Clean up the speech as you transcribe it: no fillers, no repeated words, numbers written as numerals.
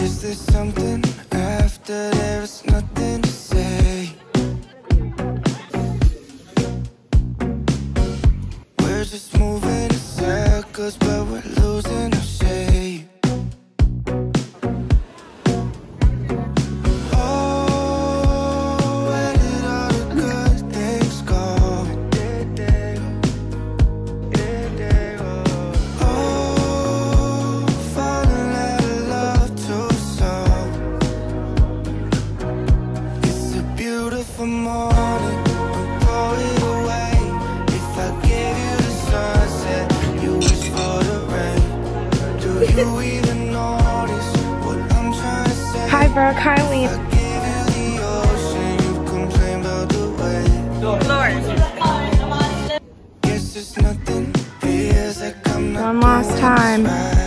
Is there something after there's nothing to say? We're just moving in circles, but we're losing our shape. Oh, where did all the good things go? Oh, falling out of love too soon. It's a beautiful morning, but throw it away. If I gave you the sunset, you wish for the rain. Do you even notice what I'm trying to say? Hi, Brooke. Hi, Lee. I gave you the ocean, you complain about the waves. Lauren. Guess there's nothing, feels like I'm not One last doing time. this right.